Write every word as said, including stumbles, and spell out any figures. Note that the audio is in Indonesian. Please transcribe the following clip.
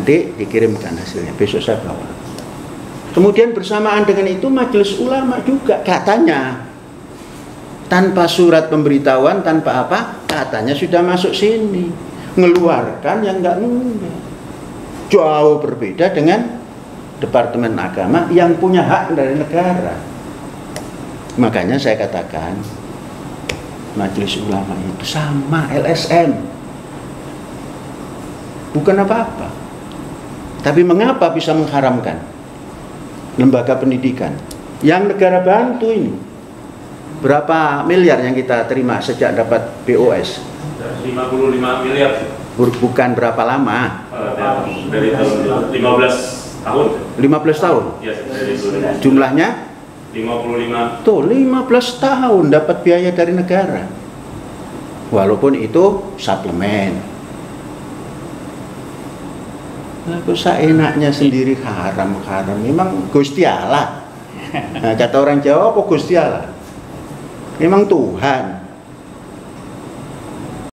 nanti dikirimkan hasilnya, besok saya bawa. Kemudian bersamaan dengan itu majelis ulama juga katanya tanpa surat pemberitahuan, tanpa apa, katanya sudah masuk sini, ngeluarkan yang nggak nunda. Jauh berbeda dengan Departemen Agama yang punya hak dari negara. Makanya saya katakan majelis ulama itu sama L S M, bukan apa-apa. Tapi mengapa bisa mengharamkan lembaga pendidikan yang negara bantu ini? Berapa miliar yang kita terima sejak dapat B O S? lima puluh lima miliar. Bukan berapa lama? Dari tahun lima belas tahun. lima belas tahun? Ya, dari jumlahnya? lima puluh lima. Tuh, lima belas tahun dapat biaya dari negara. Walaupun itu suplemen. Aku seenaknya sendiri haram-haram. Memang Gusti Allah. Nah, kata orang Jawa apa Gusti Allah? Memang Tuhan.